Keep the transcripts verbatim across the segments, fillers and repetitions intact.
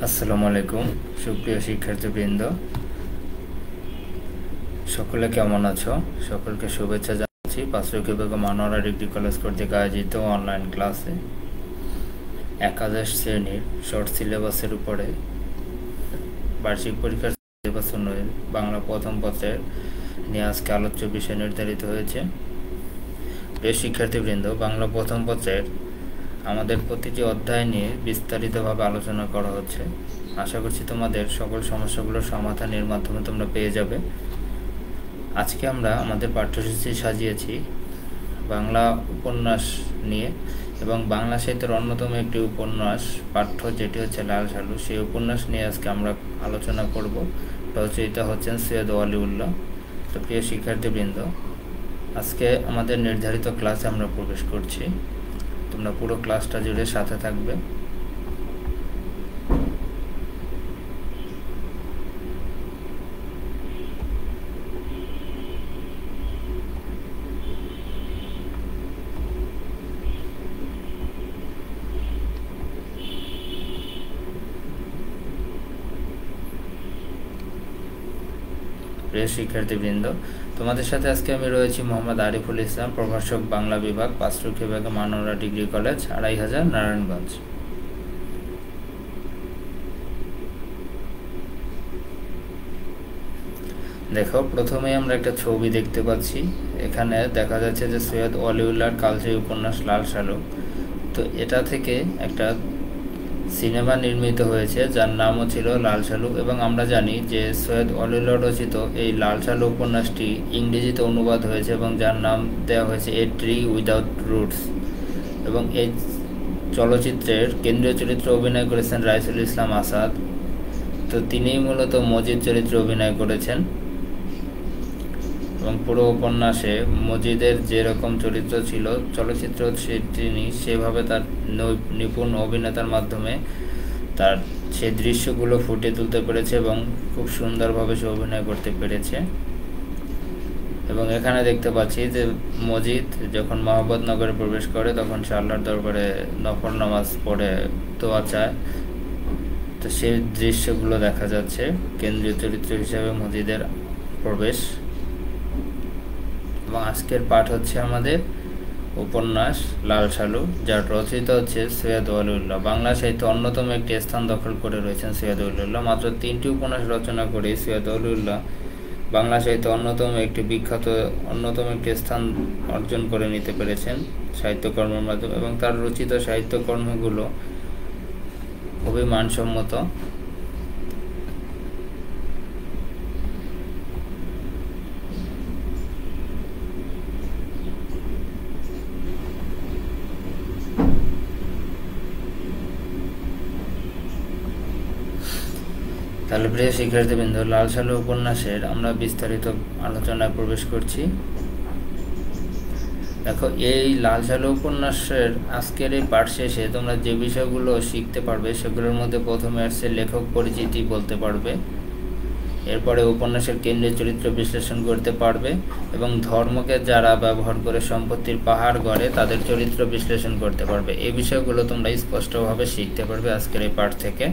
আসসালামু আলাইকুম সুপ্রিয় শিক্ষার্থীবৃন্দ, সকলে কেমন আছো? সকলকে শুভেচ্ছা জানাচ্ছি পাঁচরুখি বেগম আনোয়ারা ডিগ্রি কলেজ কর্তৃক আয়োজিত অনলাইন ক্লাসে একাদশ শ্রেণীর শর্ট সিলেবাসের উপরে বার্ষিক পরীক্ষার সিলেবাস অনুযায়ী বাংলা প্রথম পত্রের নিয়ে আজকে আলোচ্য বিষয় নির্ধারিত হয়েছে। প্রিয় শিক্ষার্থীবৃন্দ, বাংলা প্রথম পত্রের আমাদের প্রতিটি অধ্যায় নিয়ে বিস্তারিতভাবে আলোচনা করা হচ্ছে। আশা করছি তোমাদের সকল সমস্যাগুলোর সমাধানের মাধ্যমে তোমরা পেয়ে যাবে। আজকে আমরা আমাদের পাঠ্যসূচি সাজিয়েছি বাংলা উপন্যাস নিয়ে, এবং বাংলা সাহিত্যের অন্যতম একটি উপন্যাস পাঠ্য যেটি হচ্ছে লাল সালু, সেই উপন্যাস নিয়ে আজকে আমরা আলোচনা করব। রচয়িতা হচ্ছেন সৈয়দ ওয়ালিউল্লাহ। তো প্রিয় শিক্ষার্থীবৃন্দ, আজকে আমাদের নির্ধারিত ক্লাসে আমরা প্রবেশ করছি। তোমরা পুরো ক্লাসটা জুড়ে সাথে থাকবে। প্রিয় শিক্ষার্থীবৃন্দ, তোমাদের সাথে আজকে আমি রয়েছি মোহাম্মদ আরিফুল ইসলাম, প্রভাষক বাংলা বিভাগ, Panchrukhi Begum Anwara degree college, Araihazar, Narayanganj. দেখো, প্রথমেই আমরা একটা ছবি দেখতে পাচ্ছি। এখানে দেখা যাচ্ছে যে সৈয়দ ওয়ালিউল্লাহর কালজয়ী উপন্যাস লাল সালু। তো এটা থেকে একটা সিনেমা নির্মিত হয়েছে যার নামও ছিল লাল সালু, এবং আমরা জানি যে সৈয়দ ওয়ালিউল্লাহ রচিত এই লাল সালু উপন্যাসটি ইংরেজিতে অনুবাদ হয়েছে এবং যার নাম দেওয়া হয়েছে এ ট্রি উইদাউট রুটস। এবং এই চলচ্চিত্রের কেন্দ্রীয় চরিত্রে অভিনয় করেছেন রাইসুল ইসলাম আসাদ। তো তিনিই মূলত মজিদ চরিত্রে অভিনয় করেছেন, এবং পুরো উপন্যাসে মজিদের যেরকম চরিত্র ছিল চলচ্চিত্র তিনি সেভাবে তার নিপুণ অভিনেতার মাধ্যমে তার সেই দৃশ্যগুলো ফুটিয়ে তুলতে পেরেছে এবং খুব সুন্দরভাবে সে অভিনয় করতে পেরেছে। এবং এখানে দেখতে পাচ্ছি যে মজিদ যখন মহব্বতনগরে প্রবেশ করে তখন সে আল্লাহর দরবারে নফল নামাজ পড়ে দোয়া চায়। তো সেই দৃশ্যগুলো দেখা যাচ্ছে কেন্দ্রীয় চরিত্র হিসেবে মজিদের প্রবেশ। এবং আজকের পাঠ হচ্ছে আমাদের উপন্যাস লাল সালু, যার রচয়িতা হচ্ছে সৈয়দ ওয়ালিউল্লাহ। বাংলা সাহিত্যে অন্যতম একটি স্থান দখল করে রয়েছেন সৈয়দ ওয়ালিউল্লাহ। মাত্র তিনটি উপন্যাস রচনা করে সৈয়দ ওয়ালিউল্লাহ বাংলা সাহিত্যে অন্যতম একটি বিখ্যাত অন্যতম একটি স্থান অর্জন করে নিতে পেরেছেন সাহিত্যকর্মের মাধ্যমে, এবং তার রচিত সাহিত্যকর্মগুলো খুবই মানসম্মত। তাহলে প্রিয় শিক্ষার্থীবৃন্দ, লাল সালু উপন্যাসের আমরা বিস্তারিত আলোচনায় প্রবেশ করছি। দেখো, এই লাল সালু উপন্যাসের আজকের এই পাঠ শেষে তোমরা যে বিষয়গুলো শিখতে পারবে সেগুলোর মধ্যে প্রথমে আসছে লেখক পরিচিতি বলতে পারবে, এরপরে উপন্যাসের কেন্দ্রীয় চরিত্র বিশ্লেষণ করতে পারবে, এবং ধর্মকে যারা ব্যবহার করে সম্পত্তির পাহাড় গড়ে তাদের চরিত্র বিশ্লেষণ করতে পারবে। এই বিষয়গুলো তোমরা স্পষ্টভাবে শিখতে পারবে আজকের এই পাঠ থেকে।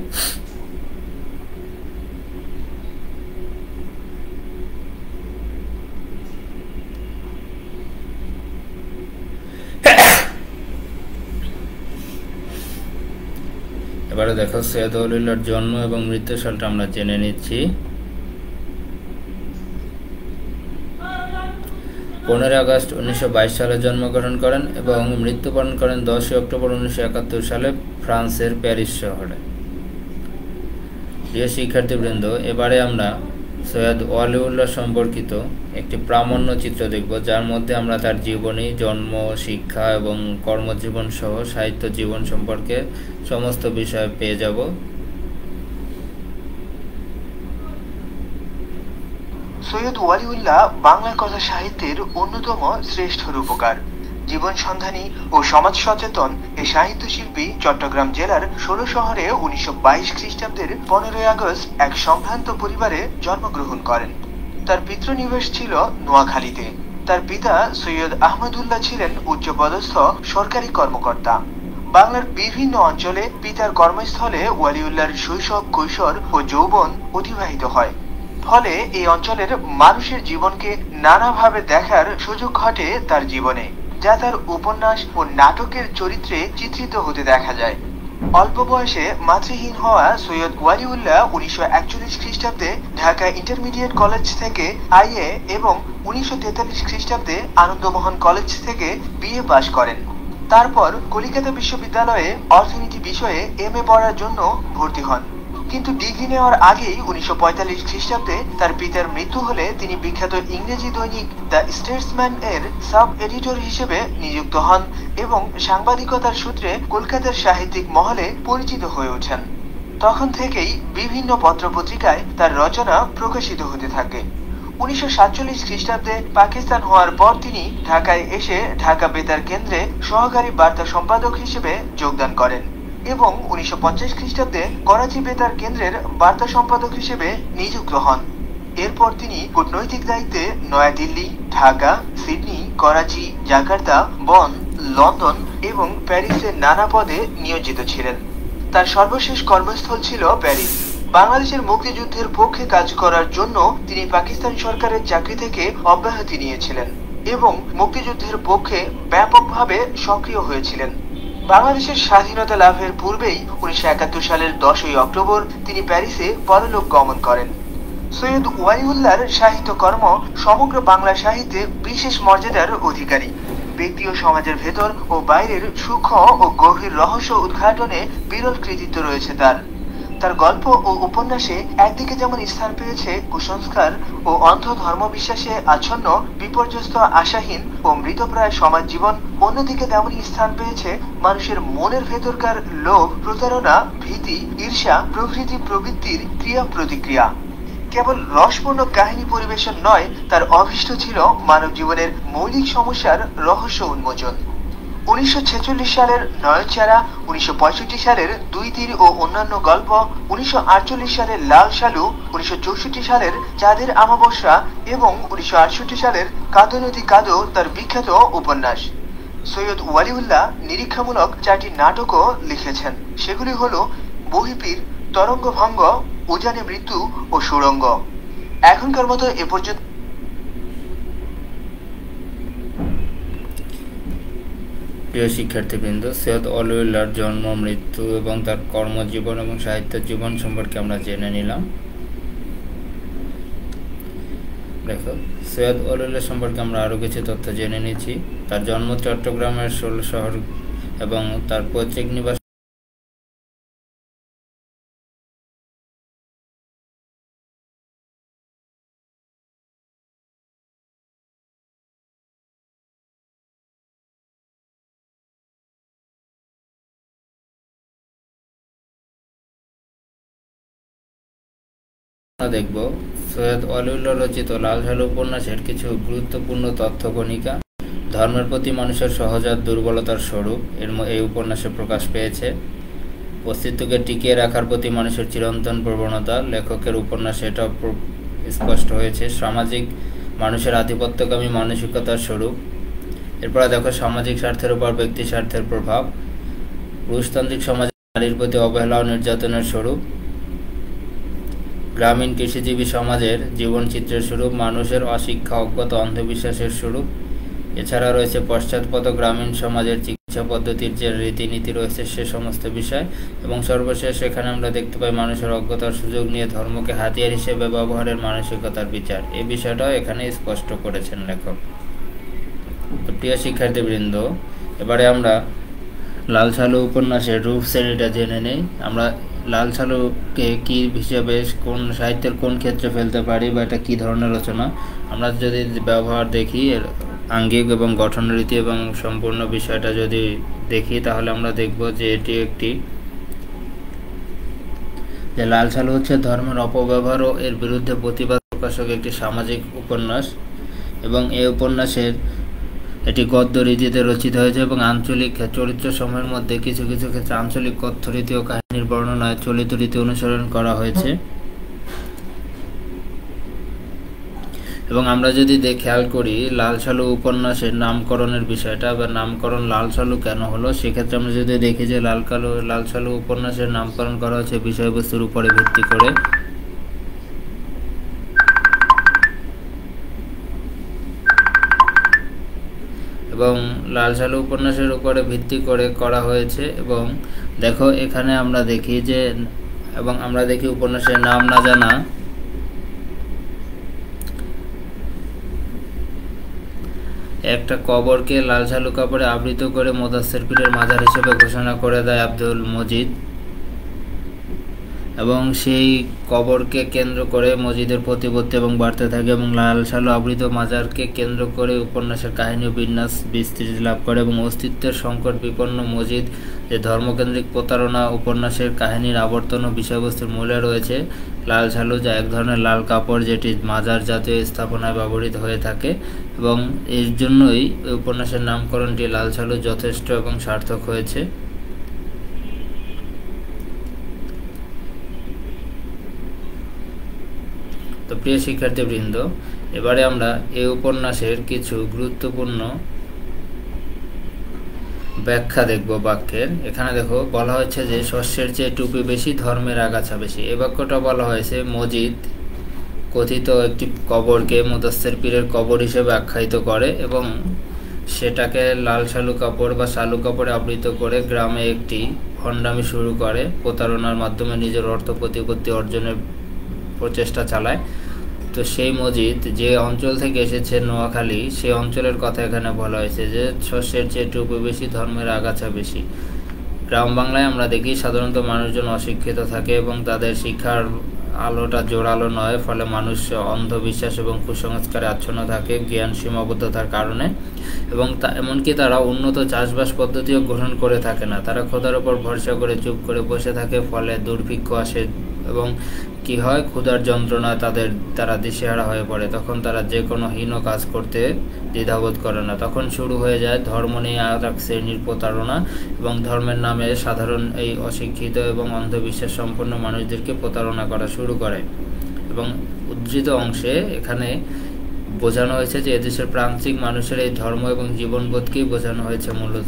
এবারে দেখো, সৈয়দ ওয়ালিউল্লাহর জন্ম এবং মৃত্যু সালটা আমরা জেনে নিচ্ছি। পনেরোই আগস্ট উনিশশো বাইশ সালে জন্মগ্রহণ করেন এবং মৃত্যুবরণ করেন দশই অক্টোবর উনিশশো একাত্তর সালে ফ্রান্সের প্যারিস শহরে। প্রিয় শিক্ষার্থীবৃন্দ, এবারে আমরা সৈয়দ ওয়ালিউল্লাহ সম্পর্কিত একটি প্রামাণ্য চিত্র দেখব, যার মধ্যে আমরা তার জীবনী, জন্ম, শিক্ষা এবং কর্মজীবন সহ সাহিত্য জীবন সম্পর্কে সমস্ত বিষয় পেয়ে যাব। সৈয়দ ওয়ালিউল্লাহ বাংলা কথা সাহিত্যের অন্যতম শ্রেষ্ঠ রূপকার। জীবন সন্ধানী ও সমাজ সচেতন এই সাহিত্য শিল্পী চট্টগ্রাম জেলার ষোলো শহরে উনিশশো বাইশ খ্রিস্টাব্দের পনেরোই আগস্ট এক সম্ভ্রান্ত পরিবারে জন্মগ্রহণ করেন। তার পিতৃনিবাস ছিল নোয়াখালীতে। তার পিতা সৈয়দ আহমদুল্লাহ ছিলেন উচ্চপদস্থ সরকারি কর্মকর্তা। বাংলার বিভিন্ন অঞ্চলে পিতার কর্মস্থলে ওয়ালিউল্লাহর শৈশব, কৈশোর ও যৌবন অতিবাহিত হয়। ফলে এই অঞ্চলের মানুষের জীবনকে নানাভাবে দেখার সুযোগ ঘটে তার জীবনে, যা তার উপন্যাস ও নাটকের চরিত্রে চিত্রিত হতে দেখা যায়। অল্প বয়সে মাতৃহীন হওয়া সৈয়দ ওয়ালিউল্লাহ উনিশশো একচল্লিশ খ্রিস্টাব্দে ঢাকা ইন্টারমিডিয়েট কলেজ থেকে আইএ এবং উনিশশো তেতাল্লিশ খ্রিস্টাব্দে আনন্দমোহন কলেজ থেকে বিএ পাশ করেন। তারপর কলিকাতা বিশ্ববিদ্যালয়ে অর্থনীতি বিষয়ে এম এ পড়ার জন্য ভর্তি হন, কিন্তু ডিগ্রি নেওয়ার আগেই উনিশশো পঁয়তাল্লিশ খ্রিস্টাব্দে তার পিতার মৃত্যু হলে তিনি বিখ্যাত ইংরেজি দৈনিক দ্য স্টেটসম্যান এর সাব এডিটর হিসেবে নিযুক্ত হন এবং সাংবাদিকতার সূত্রে কলকাতার সাহিত্যিক মহলে পরিচিত হয়ে ওঠেন। তখন থেকেই বিভিন্ন পত্রপত্রিকায় তার রচনা প্রকাশিত হতে থাকে। উনিশশো সাতচল্লিশ খ্রিস্টাব্দে পাকিস্তান হওয়ার পর তিনি ঢাকায় এসে ঢাকা বেতার কেন্দ্রে সহকারী বার্তা সম্পাদক হিসেবে যোগদান করেন এবং উনিশশো পঞ্চাশ খ্রিস্টাব্দে করাচি বেতার কেন্দ্রের বার্তা সম্পাদক হিসেবে নিযুক্ত হন। এরপর তিনি কূটনৈতিক দায়িত্বে New Delhi, Dhaka, Sydney, Karachi, Jakarta, Bonn, London এবং প্যারিসের নানা পদে নিয়োজিত ছিলেন। তার সর্বশেষ কর্মস্থল ছিল প্যারিস। বাংলাদেশের মুক্তিযুদ্ধের পক্ষে কাজ করার জন্য তিনি পাকিস্তান সরকারের চাকরি থেকে অব্যাহতি নিয়েছিলেন এবং মুক্তিযুদ্ধের পক্ষে ব্যাপকভাবে সক্রিয় হয়েছিলেন। বাংলাদেশের স্বাধীনতা লাভের পূর্বেই উনিশশো একাত্তর সালের দশই অক্টোবর তিনি প্যারিসে পরলোক গমন করেন। সৈয়দ ওয়ালিউল্লাহর সাহিত্যকর্ম সমগ্র বাংলা সাহিত্যে বিশেষ মর্যাদার অধিকারী। ব্যক্তি ও সমাজের ভেতর ও বাইরের সূক্ষ্ম ও গভীর রহস্য উদ্ঘাটনে বিরল কৃতিত্ব রয়েছে তার। তার গল্প ও উপন্যাসে একদিকে যেমন স্থান পেয়েছে কুসংস্কার ও অন্ধ ধর্মবিশ্বাসে আচ্ছন্ন বিপর্যস্ত আশাহীন ও মৃতপ্রায় সমাজ জীবন, অন্যদিকে তেমনই স্থান পেয়েছে মানুষের মনের ভেতরকার লোভ, প্রতারণা, ভীতি, ঈর্ষা প্রভৃতি প্রবৃত্তির ক্রিয়া প্রতিক্রিয়া। কেবল রসপূর্ণ কাহিনী পরিবেশন নয়, তার অভীষ্ট ছিল মানব জীবনের মৌলিক সমস্যার রহস্য উন্মোচন। উনিশশো ছেচল্লিশ সালের নয়নচারা, উনিশশো পঁয়ষট্টি সালের দুই তীর ও অন্যান্য গল্প, উনিশশো আটচল্লিশ সালের লাল সালু, উনিশশো চৌষট্টি সালের চাঁদের আমাবস্যা এবং উনিশশো আটষট্টি সালের কাদো নদী কাদো তার বিখ্যাত উপন্যাস। সৈয়দ ওয়ালিউল্লাহ নিরীক্ষামূলক চারটি নাটকও লিখেছেন। সেগুলি হল বহিপীর, তরঙ্গভঙ্গ, উজানে মৃত্যু ও সুড়ঙ্গ। এখনকার মতো এ পর্যন্ত। প্রিয় শিক্ষার্থীবৃন্দ, সৈয়দ ওয়ালিউল্লাহর জন্ম, মৃত্যু এবং তার কর্মজীবন এবং সাহিত্য জীবন সম্পর্কে আমরা জেনে নিলাম। দেখো, সৈয়দ ওয়ালিউল্লাহ সম্পর্কে আমরা আরও কিছু তথ্য জেনে নিচ্ছি। তার জন্ম চট্টগ্রামের ষোলো শহর এবং তার পৈতৃক নিবাস দেখব সৈয়দ ওয়ালিউল্লাহ রচিত লাল সালু উপন্যাসের কিছু গুরুত্বপূর্ণ তথ্য কণিকা। ধর্মের প্রতি মানুষের সহজাত দুর্বলতার স্বরূপ এর এই উপন্যাসে প্রকাশ পেয়েছে। অস্তিত্বকে টিকিয়ে রাখার প্রতি মানুষের চিরন্তন প্রবণতা, লেখকের উপন্যাসে এটা স্পষ্ট হয়েছে। সামাজিক মানুষের আধিপত্যকামী মানসিকতার স্বরূপ। এরপরে দেখো সামাজিক স্বার্থের উপর ব্যক্তি স্বার্থের প্রভাব। পুরুষতান্ত্রিক সমাজে নারীর প্রতি অবহেলা ও নির্যাতনের স্বরূপ। গ্রামীণ কৃষিজীবী সমাজের জীবনচিত্রের স্বরূপ, মানুষের অশিক্ষা, অজ্ঞতা, অন্ধবিশ্বাসের স্বরূপ। এছাড়া রয়েছে পশ্চাৎপদ গ্রামীণ সমাজের চিকিৎসা পদ্ধতির যে রীতিনীতি রয়েছে সে সমস্ত বিষয়। এবং সর্বশেষ এখানে আমরা দেখতে পাই মানুষের অজ্ঞতার সুযোগ নিয়ে ধর্মকে হাতিয়ার হিসেবে ব্যবহারের মানসিকতার বিচার। এই বিষয়টাও এখানে স্পষ্ট করেছেন লেখক। তো প্রিয় শিক্ষার্থীবৃন্দ, এবারে আমরা লাল সালু উপন্যাসের রূপ শ্রেণীটা জেনে নেই। আমরা লাল সালুকে কি হিসেবে কোন সাহিত্যের কোন ক্ষেত্রে ফেলতে পারি বা এটা কী ধরনের রচনা, আমরা যদি ব্যবহার দেখি, এর আঙ্গিক এবং গঠন রীতি এবং সম্পূর্ণ বিষয়টা যদি দেখি, তাহলে আমরা দেখব যে এটি একটি যে লাল সালু হচ্ছে ধর্মের অপব্যবহার ও এর বিরুদ্ধে প্রতিবাদ প্রকাশক একটি সামাজিক উপন্যাস। এবং এই উপন্যাসের এটি গদ্য রীতিতে রচিত হয়েছে এবং আঞ্চলিক চরিত্র সমূহের মধ্যে কিছু কিছু ক্ষেত্রে আঞ্চলিক কথ্য রীতি ও কাহিনীর বর্ণনায় চলিত রীতি অনুসরণ করা হয়েছে। এবং আমরা যদি খেয়াল করি লাল সালু উপন্যাসের নামকরণের বিষয়টা বা নামকরণ লাল সালু কেন হলো, সেক্ষেত্রে আমরা যদি দেখি যে লাল কালো লাল সালু উপন্যাসের নামকরণ করা হয়েছে বিষয়বস্তুর উপরে ভিত্তি করে। এবং লাল সালু উপন্যাসের উপরে ভিত্তি করে করা হয়েছে। এবং দেখো এখানে আমরা দেখি যে এবং আমরা দেখি উপন্যাসের নাম না জানা একটা কবরকে লাল সালু কাপড়ে আবৃত করে মোদাসের পীরের মাজার হিসেবে ঘোষণা করে দেয় আব্দুল মজিদ। এবং সেই কবরকে কেন্দ্র করে মসজিদের প্রতিপত্তি এবং বাড়তে থাকে এবং লাল সালু আবৃত মাজারকে কেন্দ্র করে উপন্যাসের কাহিনী ও বিন্যাস বিস্তৃতি লাভ করে। এবং অস্তিত্বের সংকট বিপন্ন মসজিদ যে ধর্মকেন্দ্রিক প্রতারণা উপন্যাসের কাহিনীর আবর্তন ও বিষয়বস্তুর মূলে রয়েছে। লাল সালু যা এক ধরনের লাল কাপড় যেটি মাজার জাতীয় স্থাপনায় ব্যবহৃত হয়ে থাকে এবং এর জন্যই উপন্যাসের নামকরণটি লাল সালু যথেষ্ট এবং সার্থক হয়েছে। তো প্রিয় শিক্ষার্থীবৃন্দ, এবারে আমরা এই উপন্যাসের কিছু গুরুত্বপূর্ণ ব্যাখ্যা দেখব বাক্যের। এখানে দেখো বলা হয়েছে যে শস্যের চেয়ে টুপি বেশি, ধর্মের আগাছা বেশি। এই বাক্যটা বলা হয়েছে মজিদ কথিত একটি কবরকে মুদাসসির পীরের কবর হিসেবে আখ্যায়িত করে এবং সেটাকে লাল শালু কাপড় বা শালু কাপড়ে আবৃত করে গ্রামে একটি ভণ্ডামি শুরু করে, প্রতারণার মাধ্যমে নিজের অর্থ প্রতিপত্তি অর্জনের প্রচেষ্টা চালায়। তো সেই মসজিদ যে অঞ্চল থেকে এসেছে নোয়াখালী, সেই অঞ্চলের কথা এখানে বলা হয়েছে যে শস্যের চেয়ে টুপি বেশি, ধর্মের আগাছা বেশি। গ্রাম বাংলায় আমরা দেখি সাধারণত মানুষজন অশিক্ষিত থাকে এবং তাদের শিক্ষার আলোটা জোরালো নয়, ফলে মানুষ অন্ধবিশ্বাস এবং কুসংস্কারে আচ্ছন্ন থাকে জ্ঞান সীমাবদ্ধতার কারণে। এবং তা এমনকি তারা উন্নত চাষবাস পদ্ধতিও গ্রহণ করে থাকে না, তারা খোদার উপর ভরসা করে চুপ করে বসে থাকে, ফলে দুর্ভিক্ষ আসে এবং কি হয়, ক্ষুধার যন্ত্রণা তাদের তারা দিশেহারা হয়ে পড়ে। তখন তারা যে কোনো হীন কাজ করতে দ্বিধাবোধ করে না। তখন শুরু হয়ে যায় ধর্ম নিয়ে আর এক শ্রেণীর প্রতারণা এবং ধর্মের নামে সাধারণ এই অশিক্ষিত এবং অন্ধবিশ্বাস সম্পন্ন মানুষদেরকে প্রতারণা করা শুরু করে। এবং উদ্ধৃত অংশে এখানে বোঝানো হয়েছে যে এদেশের প্রান্তিক মানুষের এই ধর্ম এবং জীবনবোধকেই বোঝানো হয়েছে মূলত।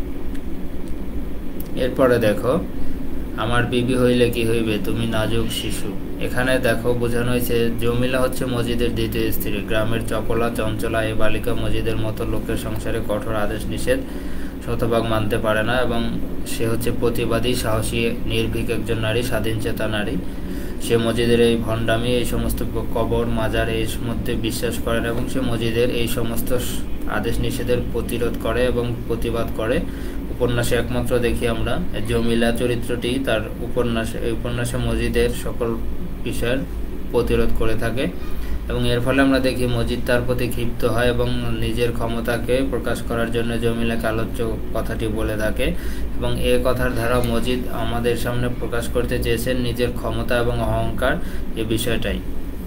এরপরে দেখো, আমার বিবি হইলে কি হইবে, তুমি নাজুক শিশু। এখানে দেখো বোঝানো হয়েছে জমিলা হচ্ছে মসজিদের দ্বিতীয় স্ত্রী। গ্রামের চপলা চঞ্চলা এই বালিকা মসজিদের মতো লোকের সংসারে কঠোর আদেশ নিষেধ শতভাগ মানতে পারে না এবং সে হচ্ছে প্রতিবাদী, সাহসী, নির্ভীক একজন নারী, স্বাধীন চেতা নারী। সে মসজিদের এই ভণ্ডামি, এই সমস্ত কবর মাজার এই মধ্যে বিশ্বাস করে না এবং সে মসজিদের এই সমস্ত আদেশ নিষেধের প্রতিরোধ করে এবং প্রতিবাদ করে। উপন্যাসে একমাত্র দেখি আমরা জমিলা চরিত্রটি তার উপন্যাসে এই উপন্যাসে মসজিদের সকল বিষয়ের প্রতিরোধ করে থাকে এবং এর ফলে আমরা দেখি মসজিদ তার প্রতি ক্ষিপ্ত হয় এবং নিজের ক্ষমতাকে প্রকাশ করার জন্য জমিলাকে আলোচ্য কথাটি বলে থাকে। এবং এ কথার দ্বারা মসজিদ আমাদের সামনে প্রকাশ করতে চেয়েছেন নিজের ক্ষমতা এবং অহংকার এই বিষয়টাই।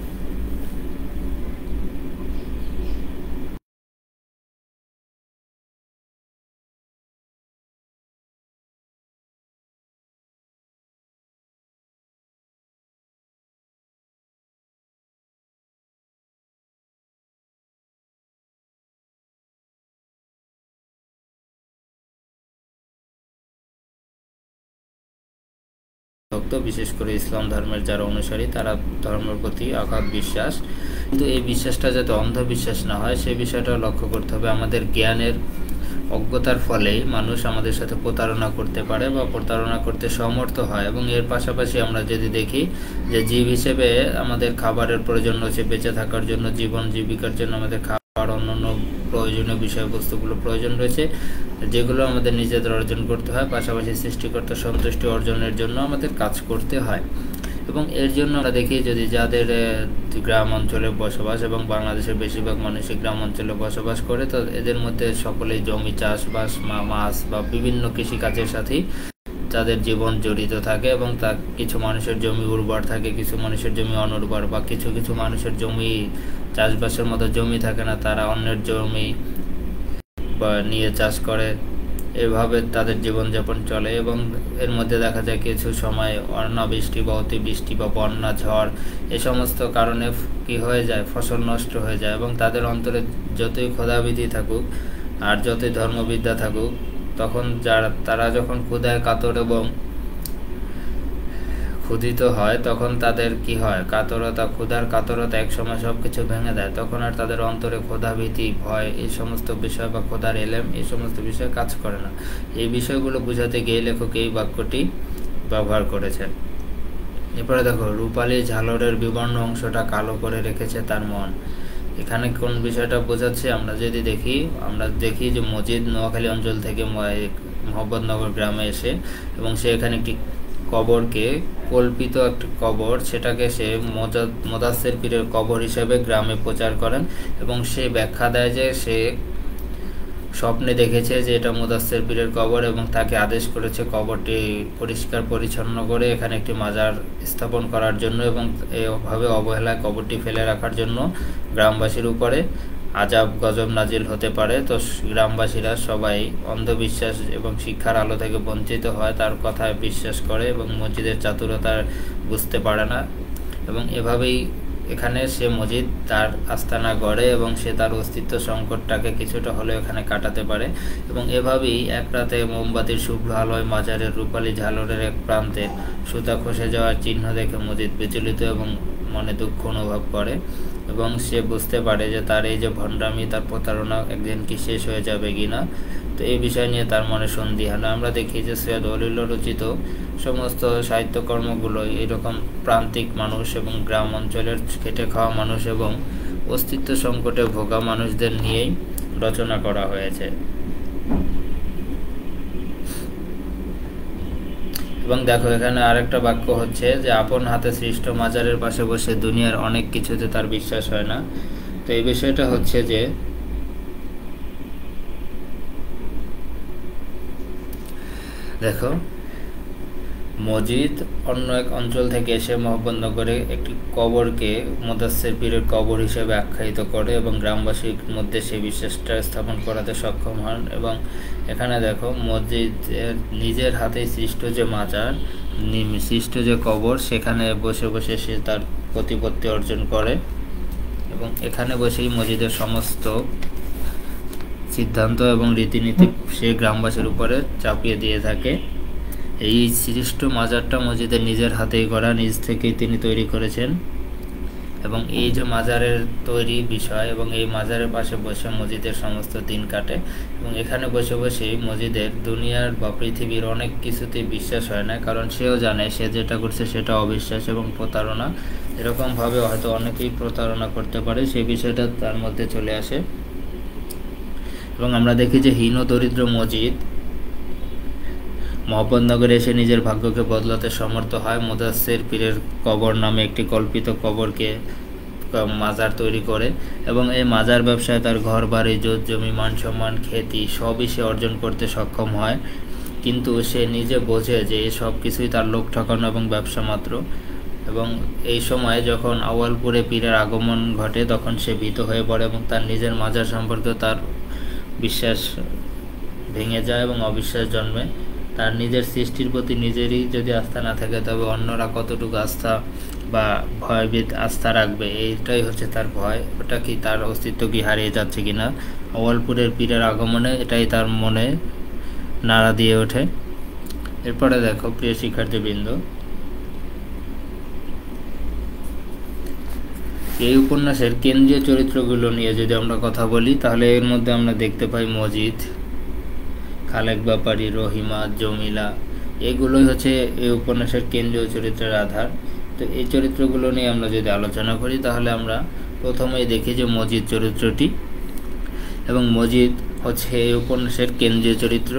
ভক্ত বিশেষ করে ইসলাম ধর্মের যারা অনুসারী তারা ধর্মের প্রতি অগাধ বিশ্বাস, কিন্তু এই বিশ্বাসটা যাতে অন্ধবিশ্বাস না হয় সেই বিষয়টা লক্ষ্য করতে হবে। আমাদের জ্ঞানের অজ্ঞতার ফলেই মানুষ আমাদের সাথে প্রতারণা করতে পারে বা প্রতারণা করতে সমর্থ হয়। এবং এর পাশাপাশি আমরা যদি দেখি যে জীব হিসেবে আমাদের খাবারের প্রয়োজন রয়েছে, বেঁচে থাকার জন্য, জীবন জীবিকার জন্য আমাদের খাবার অন্যান্য প্রয়োজনীয় বিষয়বস্তুগুলো প্রয়োজন রয়েছে, যেগুলো আমাদের নিজেদের অর্জন করতে হয়, পাশাপাশি সৃষ্টিকর্তার সন্তুষ্টি অর্জনের জন্য আমাদের কাজ করতে হয়। এবং এর জন্য আমরা দেখি যদি যাদের গ্রাম অঞ্চলে বসবাস এবং বাংলাদেশের বেশিরভাগ মানুষই গ্রাম অঞ্চলে বসবাস করে, তো এদের মধ্যে সকলেই জমি চাষবাস, মাছ বা বিভিন্ন কৃষিকাজের সাথেই তাদের জীবন জড়িত থাকে এবং তা কিছু মানুষের জমি উর্বর থাকে, কিছু মানুষের জমি অনুর্বর, বা কিছু কিছু মানুষের জমি চাষবাসের মতো জমি থাকে না, তারা অন্যের জমি বা নিয়ে চাষ করে। এভাবে তাদের জীবনযাপন চলে এবং এর মধ্যে দেখা যায় কিছু সময় অনাবৃষ্টি বা অতিবৃষ্টি বা বন্যা ঝড় এই সমস্ত কারণে কি হয়ে যায়, ফসল নষ্ট হয়ে যায় এবং তাদের অন্তরে যতই ক্ষুধাভীতি থাকুক আর যতই ধর্মবিদ্যা থাকুক, তখন যারা তারা যখন ক্ষুধায় কাতর এবং ক্ষুধিত হয় তখন তাদের কি হয়, কাতরতা ক্ষুধার কাতরতা একসময় সব কিছু ভেঙে দেয়। তখন আর তাদের অন্তরে ক্ষুধাভীতি ভয় এই সমস্ত বিষয় বা ক্ষুধার এলেম এই সমস্ত বিষয় কাজ করে না। এই বিষয়গুলো বোঝাতে গিয়ে লেখক এই বাক্যটি ব্যবহার করেছেন। এরপরে দেখো, রূপালী ঝালরের বিবর্ণ অংশটা কালো করে রেখেছে তার মন। এখানে কোন বিষয়টা বোঝাচ্ছে আমরা যদি দেখি, আমরা দেখি যে মজিদ নোয়াখালী অঞ্চল থেকে মোহাম্মদনগর গ্রামে এসে এবং সে এখানে একটি কবরকে, কল্পিত একটি কবর, সেটাকে সে মোদাসসির পীরের কবর হিসেবে গ্রামে প্রচার করেন এবং সে ব্যাখ্যা দেয় যে সে স্বপ্নে দেখেছে যে এটা মোদাসসির পীরের কবর এবং তাকে আদেশ করেছে কবরটি পরিষ্কার পরিচ্ছন্ন করে এখানে একটি মাজার স্থাপন করার জন্য এবং এভাবে অবহেলায় কবরটি ফেলে রাখার জন্য গ্রামবাসীর উপরে আজাব গজব নাজিল হতে পারে। তো গ্রামবাসীরা সবাই অন্ধবিশ্বাস এবং শিক্ষার আলো থেকে বঞ্চিত হয়, তার কথায় বিশ্বাস করে এবং মসজিদের চাতুরতা বুঝতে পারে না এবং এভাবেই এখানে সে মসজিদ তার আস্তানা গড়ে এবং সে তার অস্তিত্ব সংকটটাকে কিছুটা হলেও এখানে কাটাতে পারে এবং এভাবেই এক রাতে মোমবাতির শুভ্র আলোয় মাজারের রূপালী ঝালরের এক প্রান্তে সুতা খসে যাওয়ার চিহ্ন দেখে মসজিদ বিচলিত এবং মনে দুঃখ অনুভব করে এবং সে বুঝতে পারে যে তার এই যে ভণ্ডামি, তার প্রতারণা একদিন কি শেষ হয়ে যাবে কিনা। তো এই বিষয় নিয়ে তার মনে সন্দিহান। আমরা দেখি যে সৈয়দ ওয়ালিউল্লাহ রচিত সমস্ত সাহিত্যকর্মগুলো এইরকম প্রান্তিক মানুষ এবং গ্রাম অঞ্চলের খেটে খাওয়া মানুষ এবং অস্তিত্ব সংকটে ভোগা মানুষদের নিয়েই রচনা করা হয়েছে। এবং দেখো, এখানে আরেকটা বাক্য হচ্ছে যে আপন হাতে সৃষ্ট মাজারের পাশে বসে দুনিয়ার অনেক কিছুতে তার বিশ্বাস হয় না। তো এই বিষয়টা হচ্ছে যে দেখো, মজিদ অন্য এক অঞ্চল থেকে এসে মোহাম্মদনগরে একটি কবরকে মোদাসসির পীরের কবর হিসেবে আখ্যায়িত করে এবং গ্রামবাসীর মধ্যে সেই বিশ্বাসটা স্থাপন করাতে সক্ষম হন। এবং এখানে দেখো, মসজিদ নিজের হাতে সৃষ্ট যে মাজার, সৃষ্ট যে কবর, সেখানে বসে বসে সে তার প্রতিপত্তি অর্জন করে এবং এখানে বসেই মসজিদের সমস্ত সিদ্ধান্ত এবং রীতিনীতি সে গ্রামবাসীর উপরে চাপিয়ে দিয়ে থাকে। এই সৃষ্ট মাজারটা মসজিদের নিজের হাতেই গড়া, নিজ থেকেই তিনি তৈরি করেছেন এবং এই যে মাজারের তৈরি বিষয় এবং এই মাজারের পাশে বসে মসজিদের সমস্ত দিন কাটে এবং এখানে বসে বসেই মসজিদের দুনিয়ার বা পৃথিবীর অনেক কিছুতেই বিশ্বাস হয় না, কারণ সেও জানে সে যেটা করছে সেটা অবিশ্বাস এবং প্রতারণা। এরকমভাবে হয়তো অনেকেই প্রতারণা করতে পারে, সেই বিষয়টা তার মধ্যে চলে আসে। এবং আমরা দেখি যে হীন দরিদ্র মসজিদ মোহাম্মদনগরে এসে নিজের ভাগ্যকে বদলাতে সমর্থ হয়। মোদাসসির পীরের কবর নামে একটি কল্পিত কবরকে মাজার তৈরি করে এবং এই মাজার ব্যবসায় তার ঘর বাড়ি, জোত জমি, মান সম্মান, খ্যাতি সবই সে অর্জন করতে সক্ষম হয়। কিন্তু সে নিজে বোঝে যে এই সব কিছুই তার লোক ঠকানো এবং ব্যবসা মাত্র। এবং এই সময় যখন আউয়ালপুরে পীরের আগমন ঘটে তখন সে ভীত হয়ে পড়ে এবং তার নিজের মাজার সম্পর্কে তার বিশ্বাস ভেঙে যায় এবং অবিশ্বাস জন্মে। তার নিজের সৃষ্টির প্রতি নিজেরই যদি আস্থা না থাকে তবে অন্যরা কতটুকু আস্থা বা ভয়ভীত আস্থা রাখবে, এইটাই হচ্ছে তার ভয়। ওটা কি তার অস্তিত্ব কি হারিয়ে যাচ্ছে কিনা, আউয়ালপুরের পীরের আগমনে এটাই তার মনে নাড়া দিয়ে ওঠে। এরপরে দেখো প্রিয় শিক্ষার্থীবৃন্দ, এই উপন্যাসের কেন্দ্রীয় চরিত্রগুলো নিয়ে যদি আমরা কথা বলি তাহলে এর মধ্যে আমরা দেখতে পাই মজিদ, খালেক ব্যাপারী, রহিমা, জমিলা, এগুলোই হচ্ছে এই উপন্যাসের কেন্দ্রীয় চরিত্রের আধার। তো এই চরিত্রগুলো নিয়ে আমরা যদি আলোচনা করি তাহলে আমরা প্রথমেই দেখি যে মজিদ চরিত্রটি, এবং মজিদ হচ্ছে এই উপন্যাসের কেন্দ্রীয় চরিত্র।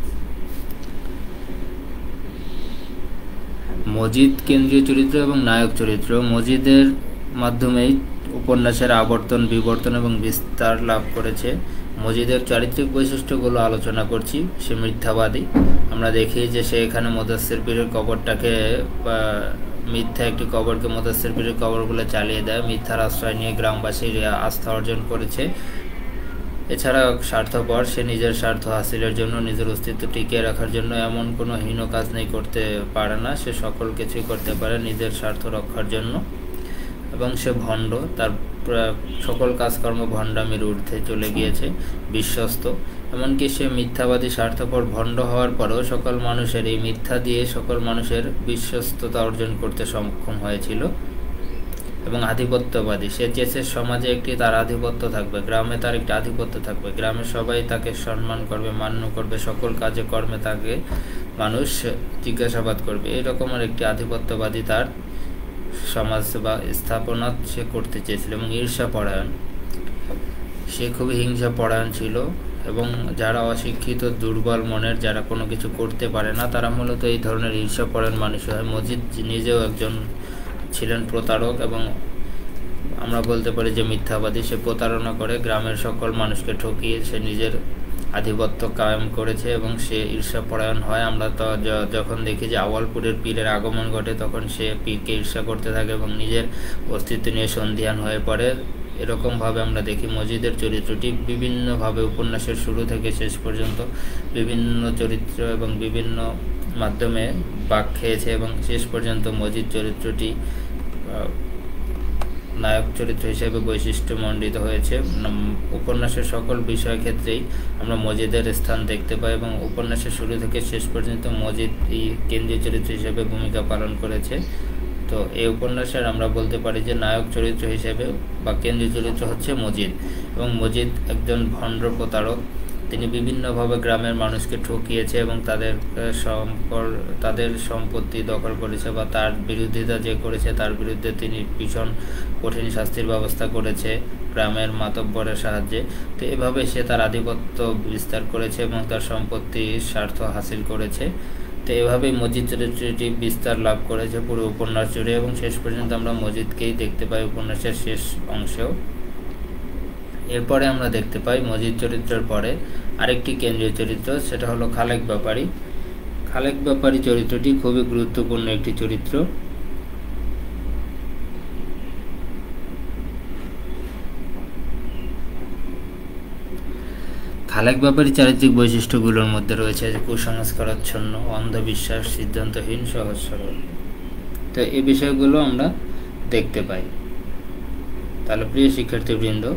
মজিদ কেন্দ্রীয় চরিত্র এবং নায়ক চরিত্র। মজিদের মাধ্যমেই উপন্যাসের আবর্তন, বিবর্তন এবং বিস্তার লাভ করেছে। মজিদের চারিত্রিক বৈশিষ্ট্যগুলো আলোচনা করছি। সে মিথ্যাবাদী। আমরা দেখি যে সে এখানে মোদাসসির পীরের কবরটাকে, মিথ্যা একটি কবরকে মোদাসসির পীরের কবরগুলো চালিয়ে দেয়। মিথ্যার আশ্রয় নিয়ে গ্রামবাসীর আস্থা অর্জন করেছে এছাড়া স্বার্থপর, সে নিজের স্বার্থ হাসিলের জন্য, নিজের অস্তিত্ব টিকিয়ে রাখার জন্য এমন কোনো হীন কাজ নেই করতে পারে না, সে সকল কিছুই করতে পারে নিজের স্বার্থ রক্ষার জন্য। এবং সে ভণ্ড, তার সকল কাজকর্ম ভণ্ডামির ঊর্ধ্বে চলে গিয়েছে, বিশ্বস্ত। এমনকি সে মিথ্যাবাদী, স্বার্থপর, ভণ্ড হওয়ার পরেও সকল মানুষের এই মিথ্যা দিয়ে সকল মানুষের বিশ্বস্ততা অর্জন করতে সক্ষম হয়েছিল। এবং আধিপত্যবাদী, সে চেয়েছে সমাজে একটি তার আধিপত্য থাকবে, গ্রামে তার একটি আধিপত্য থাকবে, গ্রামে সবাই তাকে সম্মান করবে, মান্য করবে, সকল কাজে কর্মে তাকে মানুষ জিজ্ঞাসাবাদ করবে। এরকমের একটি আধিপত্যবাদী তার সমাজ বা স্থাপনা সে করতে চেয়েছিল। এবং ঈর্ষা পরায়ণ, সে খুবই হিংসা পরায়ণ ছিল। এবং যারা অশিক্ষিত, দুর্বল মনের, যারা কোনো কিছু করতে পারে না, তারা মূলত এই ধরনের ঈর্ষা পরায়ণ মানুষ হয়। মজিদ নিজেও একজন ছিলেন প্রতারক, এবং আমরা বলতে পারি যে মিথ্যাবাদী। সে প্রতারণা করে গ্রামের সকল মানুষকে ঠকিয়ে সে নিজের আধিপত্য কায়েম করেছে এবং সে ঈর্ষাপরায়ণ হয়। আমরা তো যখন দেখি যে আওয়ালপুরের পীরের আগমন ঘটে, তখন সে পীরকে ঈর্ষা করতে থাকে এবং নিজের অস্তিত্ব নিয়ে সন্দিহান হয়ে পড়ে। এরকমভাবে আমরা দেখি মজিদের চরিত্রটি বিভিন্নভাবে উপন্যাসের শুরু থেকে শেষ পর্যন্ত বিভিন্ন চরিত্র এবং বিভিন্ন মাধ্যমে বাঁক খেয়েছে এবং শেষ পর্যন্ত মজিদ চরিত্রটি নায়ক চরিত্র হিসেবে বৈশিষ্ট্যমণ্ডিত হয়েছে। উপন্যাসের সকল বিষয় ক্ষেত্রেই আমরা মজিদের স্থান দেখতে পাই এবং উপন্যাসের শুরু থেকে শেষ পর্যন্ত মজিদ এই কেন্দ্রীয় চরিত্র হিসেবে ভূমিকা পালন করেছে। তো এই উপন্যাসের আমরা বলতে পারি যে নায়ক চরিত্র হিসেবে বা কেন্দ্রীয় চরিত্র হচ্ছে মজিদ। এবং মজিদ একজন ভণ্ড প্রতারক। তিনি বিভিন্নভাবে গ্রামের মানুষকে ঠকিয়েছে এবং তাদের সম্পর তাদের সম্পত্তি দখল করেছে বা তার বিরোধিতা যে করেছে তার বিরুদ্ধে তিনি ভীষণ কঠিন শাস্তির ব্যবস্থা করেছে গ্রামের মাতব্বরের সাহায্যে। তো এভাবে সে তার আধিপত্য বিস্তার করেছে এবং তার সম্পত্তির স্বার্থ হাসিল করেছে। তো এভাবেই মজিদ চরিত্রটি বিস্তার লাভ করেছে পুরো উপন্যাস জুড়ে এবং শেষ পর্যন্ত আমরা মজিদকেই দেখতে পাই উপন্যাসের শেষ অংশেও। এরপরে আমরা দেখতে পাই মজিদ চরিত্রের পরে আরেকটি কেন্দ্রীয় চরিত্র, সেটা হলো খালেক ব্যাপারী। খালেক ব্যাপারী চরিত্রটি খুবই গুরুত্বপূর্ণ একটি চরিত্র। খালেক ব্যাপারী চারিত্রিক বৈশিষ্ট্যগুলোর মধ্যে রয়েছে কুসংস্কারাচ্ছন্ন, অন্ধবিশ্বাস, সিদ্ধান্তহীন, সহজ সরল। তো এই বিষয়গুলো আমরা দেখতে পাই। তাহলে প্রিয় শিক্ষার্থীবৃন্দ,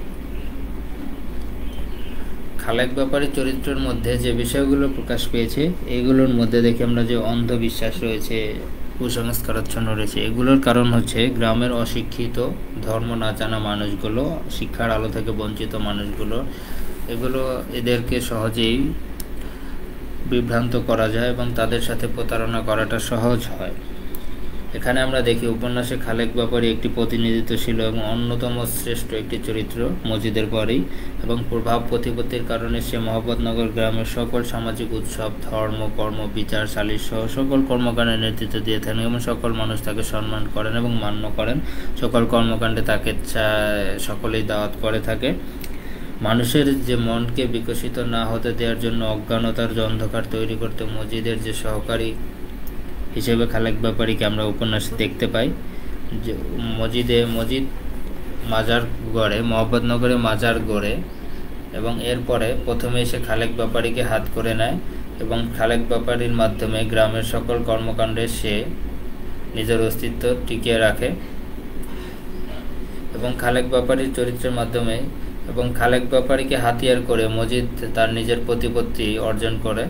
খালেক ব্যাপারী চরিত্রের মধ্যে যে বিষয়গুলো প্রকাশ পেয়েছে এগুলোর মধ্যে দেখি আমরা যে অন্ধবিশ্বাস রয়েছে, কুসংস্কারাচ্ছন্ন রয়েছে। এগুলোর কারণ হচ্ছে গ্রামের অশিক্ষিত, ধর্ম না জানা মানুষগুলো, শিক্ষার আলো থেকে বঞ্চিত মানুষগুলো, এগুলো এদেরকে সহজেই বিভ্রান্ত করা যায় এবং তাদের সাথে প্রতারণা করাটা সহজ হয়। এখানে আমরা দেখি উপন্যাসে খালেক ব্যাপারী একটি প্রতিনিধিত্বশীল এবং অন্যতম শ্রেষ্ঠ একটি চরিত্র মজিদের পরেই এবং প্রভাব প্রতিপত্তির কারণে সে মোহাম্মদনগর গ্রামের সকল সামাজিক উৎসব, ধর্ম, কর্ম, বিচার, সালিশ সহ সকল কর্মকাণ্ডের নেতৃত্ব দিয়ে থাকেন এবং সকল মানুষ তাকে সম্মান করেন এবং মান্য করেন। সকল কর্মকাণ্ডে তাকে সকলেই দাওয়াত করে থাকে। মানুষের যে মনকে বিকশিত না হতে দেওয়ার জন্য অজ্ঞানতার যে অন্ধকার তৈরি করতে মজিদের যে সহকারী হিসেবে খালেক ব্যাপারীকে আমরা উপন্যাসে দেখতে পাই। যে মজিদে মজিদ মাজার গড়ে, মোহাম্মদনগরে মাজার গড়ে এবং এরপরে প্রথমে এসে খালেক ব্যাপারীকে হাত করে নেয় এবং খালেক ব্যাপারীর মাধ্যমে গ্রামের সকল কর্মকাণ্ডে সে নিজের অস্তিত্ব টিকিয়ে রাখে এবং খালেক ব্যাপারীর চরিত্রের মাধ্যমে এবং খালেক ব্যাপারীকে হাতিয়ার করে মজিদ তার নিজের প্রতিপত্তি অর্জন করে।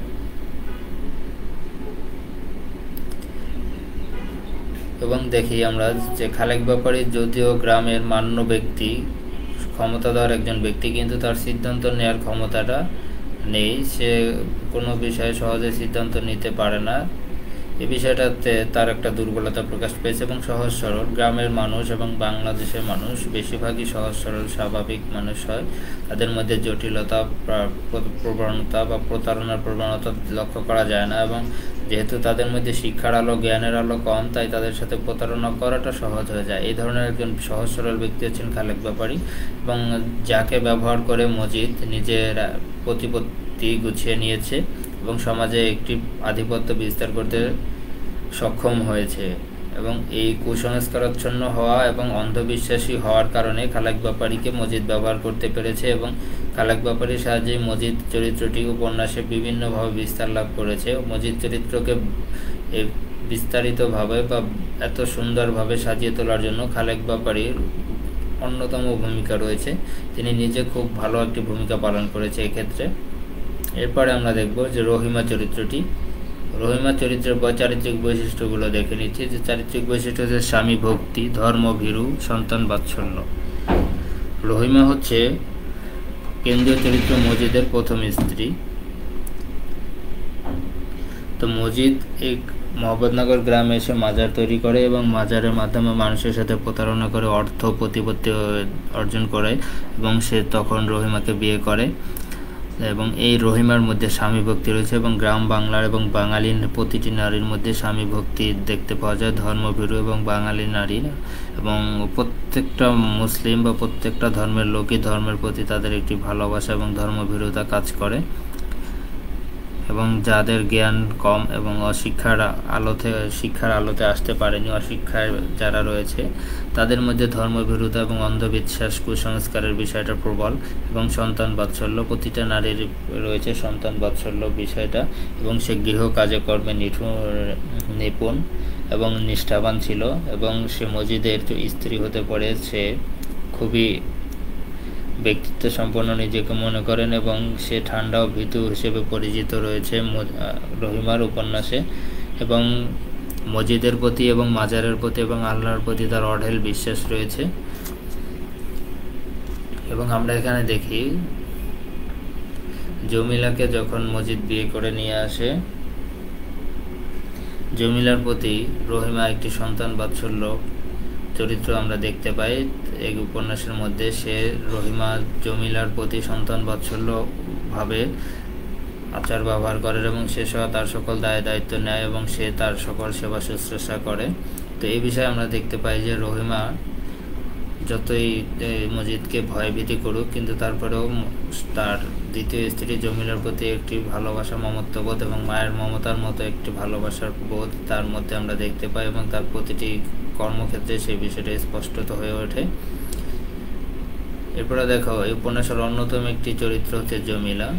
এবং দেখি আমরা যে খালেক ব্যাপারী যদিও গ্রামের মান্য ব্যক্তি, ক্ষমতাধর একজন ব্যক্তি, কিন্তু তার সিদ্ধান্ত নেওয়ার ক্ষমতাটা নেই। সে কোনো বিষয়ে সহজে সিদ্ধান্ত নিতে পারে না। এই বিষয়টাতে তার একটা দুর্বলতা প্রকাশ পেয়েছে এবং সহজ সরল গ্রামের মানুষ এবং বাংলাদেশের মানুষ বেশিরভাগই সহজ সরল স্বাভাবিক মানুষ হয়। তাদের মধ্যে জটিলতা, প্রবণতা বা প্রতারণার প্রবণতা লক্ষ্য করা যায় না এবং যেহেতু তাদের মধ্যে শিক্ষার আলো, জ্ঞানের আলো কম, তাই তাদের সাথে প্রতারণা করাটা সহজ হয়ে যায়। এই ধরনের একজন সহজ সরল ব্যক্তি হচ্ছেন খালেক ব্যাপারী এবং যাকে ব্যবহার করে মজিদ নিজের প্রতিপত্তি গুছিয়ে নিয়েছে এবং সমাজে একটি আধিপত্য বিস্তার করতে সক্ষম হয়েছে। এবং এই কুসংস্কারাচ্ছন্ন হওয়া এবং অন্ধবিশ্বাসী হওয়ার কারণে খালেক ব্যাপারীকে মজিদ ব্যবহার করতে পেরেছে এবং খালেক ব্যাপারীর সাহায্যে মজিদ চরিত্রটি উপন্যাসে বিভিন্নভাবে বিস্তার লাভ করেছে। মজিদ চরিত্রকে বিস্তারিতভাবে বা এত সুন্দরভাবে সাজিয়ে তোলার জন্য খালেক ব্যাপারীর অন্যতম ভূমিকা রয়েছে। তিনি নিজে খুব ভালো একটি ভূমিকা পালন করেছে এক্ষেত্রে। এরপরে আমরা দেখব যে রহিমা চরিত্রটি। রহিমা চরিত্রের চারিত্রিক বৈশিষ্ট্যগুলো দেখে নিচ্ছি। যে চারিত্রিক বৈশিষ্ট্য হচ্ছে স্বামী ভক্তি, ধর্মভীরু, সন্তান বাৎসল্য। রহিমা হচ্ছে কেন্দ্রীয় চরিত্র মজিদের প্রথম স্ত্রী। তো মজিদ এক মোহাম্মদনগর গ্রামে এসে মাজার তৈরি করে এবং মাজারের মাধ্যমে মানুষের সাথে প্রতারণা করে অর্থ প্রতিপত্তি অর্জন করে এবং সে তখন রহিমাকে বিয়ে করে এবং এই রহিমার মধ্যে স্বামী ভক্তি রয়েছে এবং গ্রাম বাংলার এবং বাঙালি প্রতিটি নারীর মধ্যে স্বামী ভক্তি দেখতে পাওয়া যায়, ধর্মভীরু এবং বাঙালি নারী এবং প্রত্যেকটা মুসলিম বা প্রত্যেকটা ধর্মের লোকই ধর্মের প্রতি তাদের একটি ভালোবাসা এবং ধর্মভীরুতা কাজ করে এবং যাদের জ্ঞান কম এবং অশিক্ষার আলোতে শিক্ষার আলোতে আসতে পারেনি, অশিক্ষায় যারা রয়েছে তাদের মধ্যে ধর্মভীরুতা এবং অন্ধবিশ্বাস কুসংস্কারের বিষয়টা প্রবল এবং সন্তান বাৎসল্য, প্রতিটা নারীর রয়েছে সন্তান বাৎসল্য বিষয়টা এবং সে গৃহ কাজে কর্মে নিপুণ এবং নিষ্ঠাবান ছিল এবং সে মজিদের স্ত্রী হতে পারে সে খুবই ব্যক্তিত্ব সম্পন্ন নিজেকে মনে করেন এবং সে ঠান্ডা ও ভীতু হিসেবে পরিচিত রয়েছে রহিমার উপন্যাসে এবং মজিদের প্রতি এবং মাজারের প্রতি এবং আল্লাহর প্রতি তার অঢেল বিশ্বাস রয়েছে। এবং আমরা এখানে দেখি জমিলাকে যখন মজিদ বিয়ে করে নিয়ে আসে, জমিলার প্রতি রহিমা একটি সন্তান বাৎসল্য চরিত্র আমরা দেখতে পাই এই উপন্যাসের মধ্যে। সে রহিমা জমিলার প্রতি সন্তান বাৎসল্য ভাবে আচার ব্যবহার করে এবং সে সহ তার সকল দায় দায়িত্ব নেয় এবং সে তার সকল সেবা শুশ্রূষা করে। তো এই বিষয়ে আমরা দেখতে পাই যে রহিমা যতই মজিদকে ভয়ভীতি করুক কিন্তু তারপরেও তার দ্বিতীয় স্ত্রী জমিলার প্রতি একটি ভালোবাসা মমত্ববোধ এবং মায়ের মমতার মতো একটি ভালোবাসার বোধ তার মধ্যে আমরা দেখতে পাই এবং তার প্রতিটি কর্মক্ষেত্রে সেই বিষয়টি স্পষ্টত হয়ে ওঠে। এরপরে দেখো এই উপন্যাসের অন্যতম একটি চরিত্র হচ্ছে জমিলা।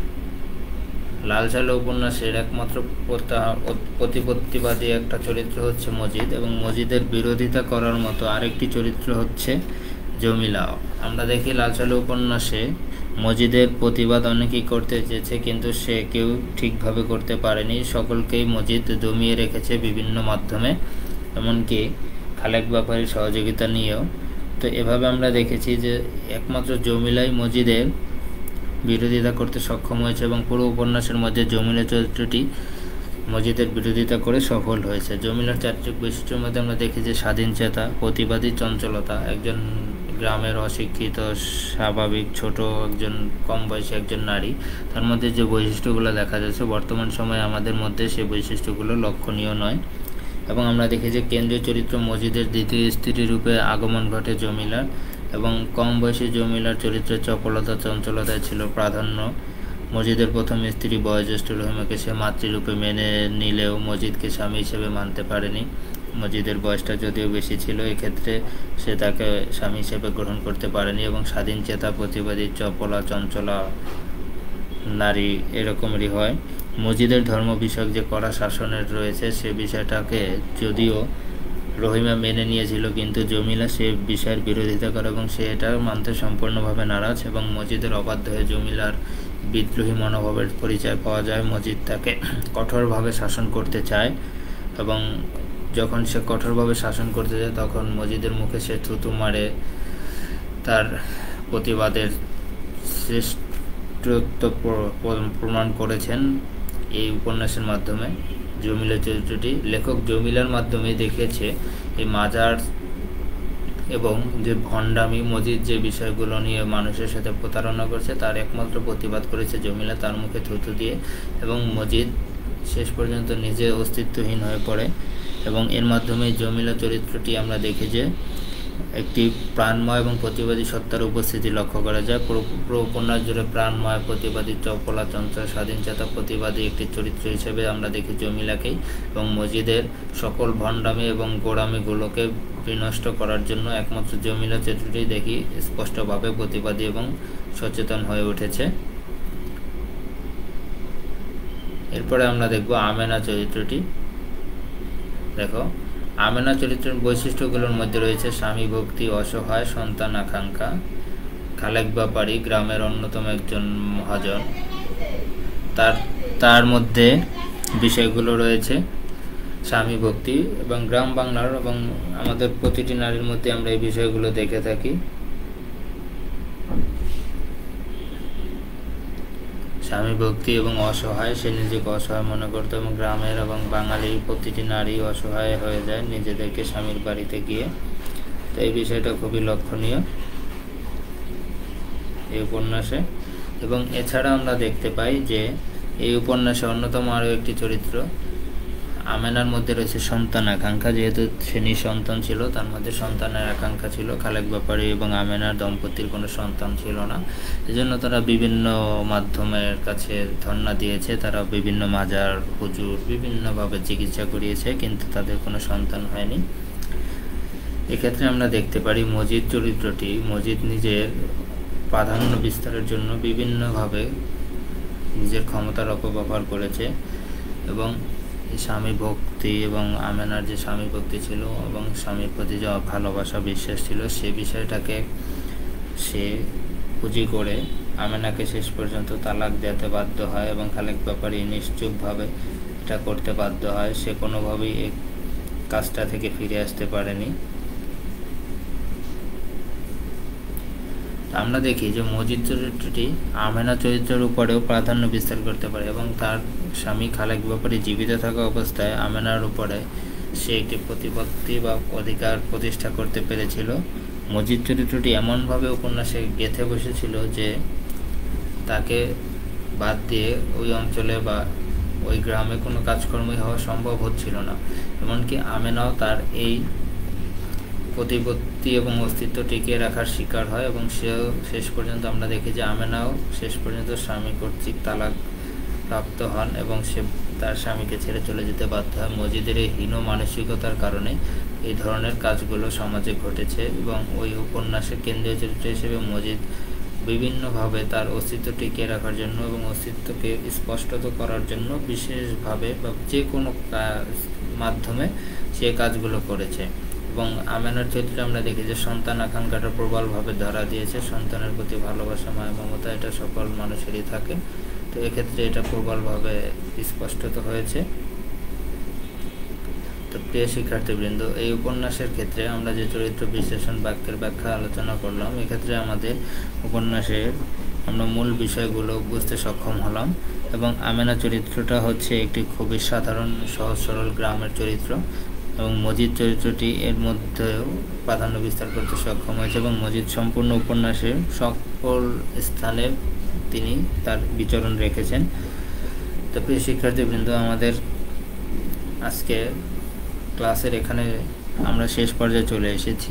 লাল সালে উপন্যাসের একমাত্র প্রতিপত্তিবাদী একটা চরিত্র হচ্ছে মজিদ এবং মজিদের বিরোধিতা করার মতো আরেকটি চরিত্র হচ্ছে জমিলা। আমরা দেখি লাল সালে উপন্যাসে মজিদের প্রতিবাদ অনেকেই করতে চেয়েছে কিন্তু সে কেউ ঠিকভাবে করতে পারেনি, সকলকেই মজিদ দমিয়ে রেখেছে বিভিন্ন মাধ্যমে, এমনকি খালেক ব্যাপারীর সহযোগিতা নিয়েও। তো এভাবে আমরা দেখেছি যে একমাত্র জমিলাই মজিদের বিরোধিতা করতে সক্ষম হয়েছে এবং পুরো উপন্যাসের মধ্যে জমিলা চরিত্রটি মজিদের বিরোধিতা করে সফল হয়েছে। জমিলার চারিত্রিক বৈশিষ্ট্যের মধ্যে আমরা দেখি যে স্বাধীনচেতা, প্রতিবাদী, চঞ্চলতা, একজন গ্রামের অশিক্ষিত স্বাভাবিক ছোট একজন কম বয়সী একজন নারী, তার মধ্যে যে বৈশিষ্ট্যগুলো দেখা যাচ্ছে বর্তমান সময়ে আমাদের মধ্যে সেই বৈশিষ্ট্যগুলো লক্ষণীয় নয়। এবং আমরা দেখি যে কেন্দ্রীয় চরিত্র মজিদের দ্বিতীয় স্ত্রী রূপে আগমন ঘটে জমিলার এবং কম বয়সী জমিলার চরিত্রের চপলতা চঞ্চলতায় ছিল প্রাধান্য। মজিদের প্রথম স্ত্রী বয়োজ্যেষ্ঠ রহিমাকে সে মাতৃরূপে মেনে নিলেও মজিদকে স্বামী হিসেবে মানতে পারেনি। মজিদের বয়সটা যদিও বেশি ছিল, এক্ষেত্রে সে তাকে স্বামী হিসেবে গ্রহণ করতে পারেনি এবং স্বাধীন চেতা, প্রতিবাদী, চপলা, চঞ্চলা নারী এরকমেরই হয়। মজিদের ধর্ম বিষয়ক যে কড়া শাসনের রয়েছে সে বিষয়টাকে যদিও রহিমা মেনে নিয়েছিল কিন্তু জমিলা সে বিষয়ের বিরোধিতা করে এবং সে এটা মানতে সম্পূর্ণভাবে নারাজ এবং মজিদের অবাধ্য হয়ে জমিলার বিদ্রোহী মনোভাবের পরিচয় পাওয়া যায়। মজিদ তাকে কঠোরভাবে শাসন করতে চায় এবং যখন সে কঠোরভাবে শাসন করতে যায় তখন মজিদের মুখে সে থুতু মারে তার প্রতিবাদের শ্রেষ্ঠত্ব প্রমাণ করেছেন এই উপন্যাসের মাধ্যমে। জমিলা চরিত্রটি লেখক জমিলার মাধ্যমে দেখিয়েছে এই মাজার এবং যে ভণ্ডামি মজিদ যে বিষয়গুলো নিয়ে মানুষের সাথে প্রতারণা করছে তার একমাত্র প্রতিবাদ করেছে জমিলা তার মুখে থুতু দিয়ে এবং মজিদ শেষ পর্যন্ত নিজে অস্তিত্বহীন হয়ে পড়ে এবং এর মাধ্যমে জমিলা চরিত্রটি আমরা দেখি যে একটি প্রাণময় এবং প্রতিবাদী সত্তার উপস্থিতি লক্ষ্য করা যায়। পুরো উপন্যাস জুড়ে প্রাণময়, প্রতিবাদী, চপলা, চঞ্চল, স্বাধীনচেতা, প্রতিবাদী একটি চরিত্র হিসেবে আমরা দেখি জমিলাকেই, এবং মজিদের সকল ভণ্ডামি এবং গোঁড়ামিগুলোকে বিনষ্ট করার জন্য একমাত্র জমিলা চরিত্রটি দেখি স্পষ্টভাবে প্রতিবাদী এবং সচেতন হয়ে উঠেছে। এরপরে আমরা দেখব আমেনা চরিত্রটি। দেখো, আমেনা চরিত্রের বৈশিষ্ট্যগুলোর মধ্যে রয়েছে স্বামী ভক্তি, অসহায়, সন্তান আকাঙ্ক্ষা, খালেক ব্যাপারী, গ্রামের অন্যতম একজন মহাজন। তার তার মধ্যে বিষয়গুলো রয়েছে স্বামী ভক্তি, এবং গ্রাম বাংলার এবং আমাদের প্রতিটি নারীর মধ্যে আমরা এই বিষয়গুলো দেখে থাকি। স্বামী ভক্তি এবং অসহায়, সে নিজেকে অসহায় মনে করত, এবং গ্রামের এবং বাঙালি প্রতিটি নারী অসহায় হয়ে যায় নিজেদেরকে স্বামীর বাড়িতে গিয়ে। তো এই বিষয়টা খুবই লক্ষণীয় এই উপন্যাসে। এবং এছাড়া আমরা দেখতে পাই যে এই উপন্যাসে অন্যতম আরও একটি চরিত্র আমেনার মধ্যে রয়েছে সন্তান আকাঙ্ক্ষা। যেহেতু সে নিঃসন্তান ছিল, তার মধ্যে সন্তানের আকাঙ্ক্ষা ছিল। খালেক ব্যাপারী এবং আমেনার দম্পতির কোনো সন্তান ছিল না, এজন্য তারা বিভিন্ন মাধ্যমের কাছে ধর্ণা দিয়েছে, তারা বিভিন্ন মাজার, হুজুর বিভিন্নভাবে চিকিৎসা করিয়েছে, কিন্তু তাদের কোনো সন্তান হয়নি। এক্ষেত্রে আমরা দেখতে পারি মজিদ চরিত্রটি, মজিদ নিজের প্রাধান্য বিস্তারের জন্য বিভিন্নভাবে নিজের ক্ষমতার অপব্যবহার করেছে, এবং স্বামী ভক্তি এবং আমেনার যে স্বামী ভক্তি ছিল এবং স্বামীর প্রতি যে ভালোবাসা, বিশ্বাস ছিল, সে বিষয়টাকে সে পুঁজি করে আমেনাকে শেষ পর্যন্ত তালাক দিতে বাধ্য হয়, এবং খালেক ব্যাপারী নিশ্চুপভাবে এটা করতে বাধ্য হয়। সে কোনোভাবেই এই কাজটা থেকে ফিরে আসতে পারেনি। আমরা দেখি যে মজিদ চরিত্রটি আমেনা চরিত্রের উপরেও প্রাধান্য বিস্তার করতে পারে, এবং তার স্বামী খালেক ব্যাপারী জীবিত থাকা অবস্থায় আমেনার উপরে সে একটি প্রতিপত্তি বা অধিকার প্রতিষ্ঠা করতে পেরেছিল। মজিদ চরিত্রটি এমনভাবে উপন্যাসে গেঁথে বসেছিল যে তাকে বাদ দিয়ে ওই অঞ্চলে বা ওই গ্রামে কোনো কাজকর্মই হওয়া সম্ভব হচ্ছিল না। এমনকি আমেনাও তার এই প্রতিপত্তি এবং অস্তিত্ব টিকিয়ে রাখার শিকার হয়, এবং সেও শেষ পর্যন্ত আমরা দেখি যে আমেনাও শেষ পর্যন্ত স্বামী কর্তৃক তালাক প্রাপ্ত হন, এবং সে তার স্বামীকে ছেড়ে চলে যেতে বাধ্য হয়। মজিদের এই হীন মানসিকতার কারণে এই ধরনের কাজগুলো সমাজে ঘটেছে, এবং ওই উপন্যাসের কেন্দ্রীয় চরিত্র হিসেবে মজিদ বিভিন্নভাবে তার অস্তিত্ব টিকিয়ে রাখার জন্য এবং অস্তিত্বকে স্পষ্টত করার জন্য বিশেষভাবে বা যে কোনো মাধ্যমে সে কাজগুলো করেছে। এবং আমেনার চরিত্রে আমরা দেখি যে সন্তান আকাঙ্ক্ষাটা প্রবলভাবে ধরা দিয়েছে। সন্তানের প্রতি ভালোবাসা, মায়া, মমতা এটা সকল মানুষেরই থাকে, তো এক্ষেত্রে এটা প্রবলভাবে স্পষ্টত হয়েছে। তো প্রিয় শিক্ষার্থীবৃন্দ, এই উপন্যাসের ক্ষেত্রে আমরা যে চরিত্র বিশ্লেষণ, বাক্যের ব্যাখ্যা আলোচনা করলাম, এক্ষেত্রে আমাদের উপন্যাসের আমরা মূল বিষয়গুলো বুঝতে সক্ষম হলাম। এবং আমেনা চরিত্রটা হচ্ছে একটি খুবই সাধারণ, সহজ সরল গ্রামের চরিত্র, এবং মজিদ চরিত্রটি এর মধ্যেও প্রাধান্য বিস্তার করতে সক্ষম হয়েছে, এবং মজিদ সম্পূর্ণ উপন্যাসের সকল স্থানে তিনি তার বিচরণ রেখেছেন। তো প্রিয় শিক্ষার্থীবৃন্দ, আমাদের আজকে ক্লাসের এখানে আমরা শেষ পর্যায়ে চলে এসেছি।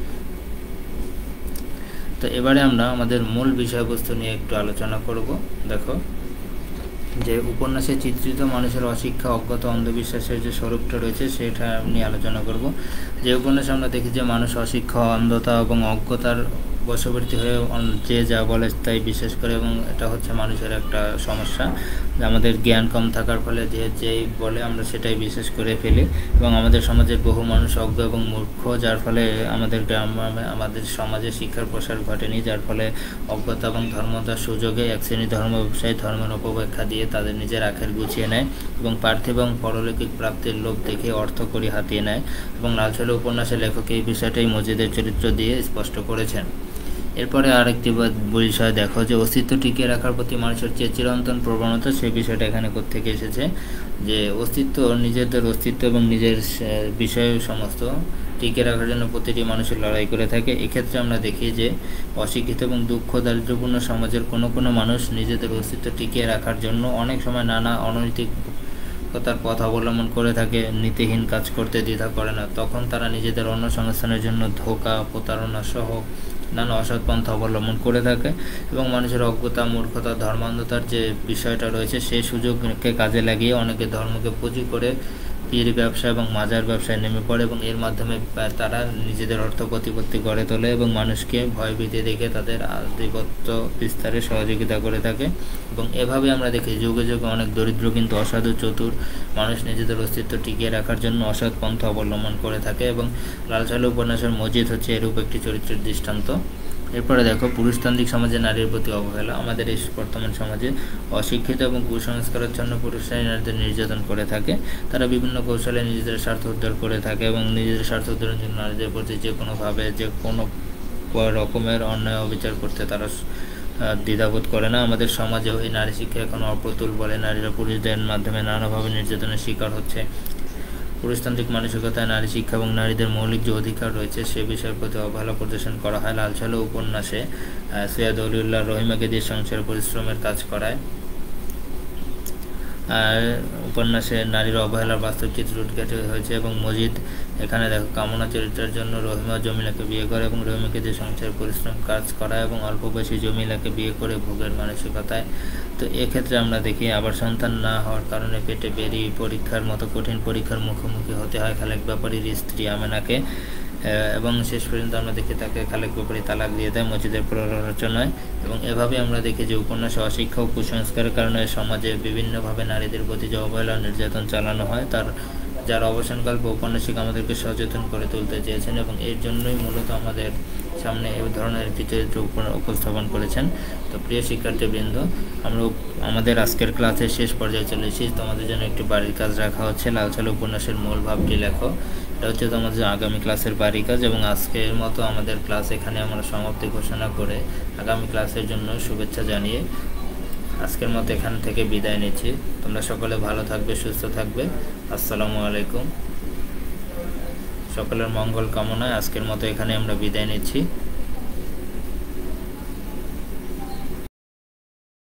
তো এবারে আমরা আমাদের মূল বিষয়বস্তু নিয়ে একটু আলোচনা করব। দেখো, যে উপন্যাসে চিত্রিত মানুষের অশিক্ষা, অজ্ঞতা, অন্ধবিশ্বাসের যে স্বরূপটা রয়েছে সেটা নিয়ে আলোচনা করব। যে উপন্যাসে আমরা দেখি যে মানুষ অশিক্ষা, অন্ধতা এবং অজ্ঞতার বশবর্তী হয়ে যে যা বলে তাই বিশ্বাস করে, এবং এটা হচ্ছে মানুষের একটা সমস্যা। আমাদের জ্ঞান কম থাকার ফলে যে যেই বলে আমরা সেটাই বিশ্বাস করে ফেলি, এবং আমাদের সমাজের বহু মানুষ অজ্ঞ এবং মূর্খ, যার ফলে আমাদের গ্রাম আমাদের সমাজে শিক্ষার প্রসার ঘটেনি, যার ফলে অজ্ঞতা এবং ধর্মতার সুযোগে এক শ্রেণী ধর্ম ব্যবসায়ী ধর্মের অপব্যাখ্যা দিয়ে তাদের নিজের আখের গুছিয়ে নেয়, এবং পার্থিব এবং পরলৌকিক প্রাপ্তির লোভ দেখে অর্থ করি হাতিয়ে নেয়। এবং লালসালু উপন্যাসের লেখক এই বিষয়টাই মজিদের চরিত্র দিয়ে স্পষ্ট করেছেন। এরপরে আরেকটি বিষয় দেখো, যে অস্তিত্ব টিকিয়ে রাখার প্রতি মানুষের যে চিরন্তন প্রবণতা, সেই বিষয়টা এখানে কোত্থেকে এসেছে, যে অস্তিত্ব, নিজেদের অস্তিত্ব এবং নিজের বিষয় সমস্ত টিকিয়ে রাখার জন্য প্রতিটি মানুষের লড়াই করে থাকে। এক্ষেত্রে আমরা দেখি যে অশিক্ষিত এবং দুঃখ দারিদ্র্যপূর্ণ সমাজের কোনো কোনো মানুষ নিজেদের অস্তিত্ব টিকিয়ে রাখার জন্য অনেক সময় নানা অনৈতিক নাশকতার পথ অবলম্বন করে থাকে, নীতিহীন কাজ করতে দ্বিধা করে না, তখন তারা নিজেদের অন্য সংস্থানের জন্য ধোঁকা, প্রতারণা সহ নানা অসৎ পন্থা অবলম্বন করে থাকে এবং মানুষের অজ্ঞতা, মূর্খতা, ধর্মান্ধতার যে বিষয়টা রয়েছে সেই সুযোগকে কাজে লাগিয়ে অনেকে ধর্মকে পুঁজি করে পীর ব্যবসা এবং মাজার ব্যবসায় নেমে পড়ে এবং এর মাধ্যমে তারা নিজেদের অর্থ প্রতিপত্তি গড়ে তোলে এবং মানুষকে ভয়ভীতি দেখে তাদের আধিপত্য বিস্তারে সহযোগিতা করে থাকে। এবং এভাবে আমরা দেখি যুগে যুগে অনেক দরিদ্র কিন্তু অসাধু, চতুর মানুষ নিজেদের অস্তিত্ব টিকিয়ে রাখার জন্য অসৎ পন্থা অবলম্বন করে থাকে এবং লাল সালু উপন্যাসের মজিদ হচ্ছে এরূপ একটি চরিত্রের দৃষ্টান্ত। এরপরে দেখো পুরুষতান্ত্রিক সমাজে নারীর প্রতি অবহেলা। আমাদের এই বর্তমান সমাজে অশিক্ষিত এবং কুসংস্কারের জন্য পুরুষরাই নারীদের নির্যাতন করে থাকে। তারা বিভিন্ন কৌশলে নিজেদের স্বার্থ উদ্ধার করে থাকে এবং নিজেদের স্বার্থ উদ্ধারের জন্য নারীদের প্রতি যে কোনোভাবে যে কোনো রকমের অন্যায় অবিচার করতে তারা দ্বিধাবোধ করে না। আমাদের সমাজেও এই নারী শিক্ষা এখন অপ্রতুল বলে নারীরা পুরুষদের মাধ্যমে নানাভাবে নির্যাতনের শিকার হচ্ছে। পুরুষতান্ত্রিক মানসিকতায় নারী শিক্ষা এবং নারীদের মৌলিক যে অধিকার রয়েছে সে বিষয়ের প্রতি অবহেলা প্রদর্শন করা হয়। লাল সালু উপন্যাসে সৈয়দ অলিউল্লাহ রহিমাকে দিয়ে সংসার পরিশ্রমের কাজ করায়। আর উপন্যাসে নারীর অবহেলার বাস্তব চিত্র উদ্ঘাটিত হয়েছে এবং মজিদ এখানে দেখো কামনা চরিত্রের জন্য রহিমা জমিলাকে বিয়ে করে এবং রহিমাকে দিয়ে সংসার পরিশ্রম কাজ করায় এবং অল্প বয়সী জমিলাকে বিয়ে করে ভোগের মানসিকতায়। তো এক্ষেত্রে আমরা দেখি আবার সন্তান না হওয়ার কারণে পেটে বেরিয়ে পরীক্ষার মতো কঠিন পরীক্ষার মুখোমুখি হতে হয় খালেক ব্যাপারীর স্ত্রী আমেনাকে এবং শেষ পর্যন্ত আমরা দেখি তাকে খালেক ব্যাপারী তালাক দিয়ে দেয় মজিদের প্ররোচনায়। এবং এভাবে আমরা দেখি যে উপন্যাসে অশিক্ষা ও কুসংস্কারের কারণে সমাজে বিভিন্নভাবে নারীদের প্রতি যে অবহেলা নির্যাতন চালানো হয় তার যার অবসানকল্প ঔপন্যাসিক আমাদেরকে সচেতন করে তুলতে চেয়েছেন এবং এর জন্যই মূলত আমাদের সামনে এই ধরনের একটি চরিত্র উপস্থাপন করেছেন। তো প্রিয় শিক্ষার্থীবৃন্দ, আমরা আমাদের আজকের ক্লাসের শেষ পর্যায়ে চলে এসেছি। তোমাদের জন্য একটি বাড়ির কাজ রাখা হচ্ছে। লাল সালু উপন্যাসের মূল ভাবটি লেখো। এটা হচ্ছে তোমাদের আগামী ক্লাসের বাড়ির কাজ এবং আজকের মতো আমাদের ক্লাস এখানে আমরা সমাপ্তি ঘোষণা করে আগামী ক্লাসের জন্য শুভেচ্ছা জানিয়ে আজকের মতো এখান থেকে বিদায় নিচ্ছি। তোমরা সকলে ভালো থাকবে, সুস্থ থাকবে। আসসালামু আলাইকুম। সকলের মঙ্গল কামনায় আজকের মতো এখানে আমরা বিদায় নিচ্ছি।